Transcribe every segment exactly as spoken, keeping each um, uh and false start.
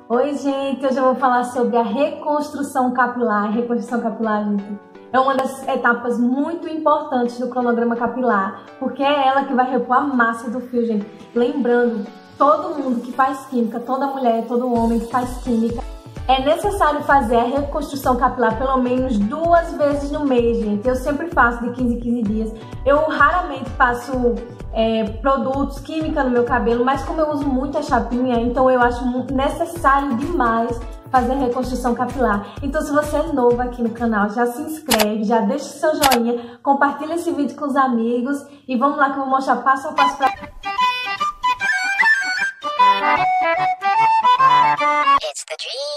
Oi, gente, hoje eu vou falar sobre a reconstrução capilar. Reconstrução capilar, gente, é uma das etapas muito importantes do cronograma capilar, porque é ela que vai repor a massa do fio, gente. Lembrando, todo mundo que faz química, toda mulher, todo homem que faz química, é necessário fazer a reconstrução capilar pelo menos duas vezes no mês, gente. Eu sempre faço de quinze em quinze dias. Eu raramente passo é, produtos, química no meu cabelo, mas como eu uso muita chapinha, então eu acho necessário demais fazer a reconstrução capilar. Então, se você é novo aqui no canal, já se inscreve, já deixa o seu joinha, compartilha esse vídeo com os amigos e vamos lá que eu vou mostrar passo a passo pra... It's the dream.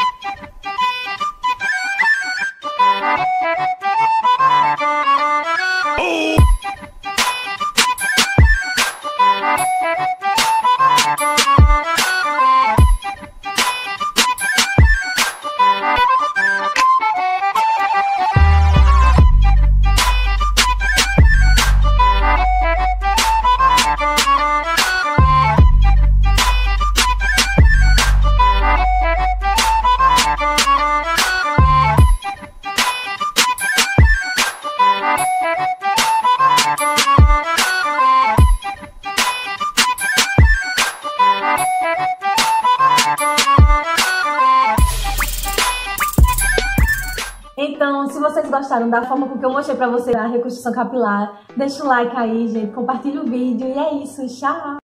Então, se vocês gostaram da forma com que eu mostrei pra vocês a reconstrução capilar, deixa o like aí, gente, compartilha o vídeo e é isso, tchau!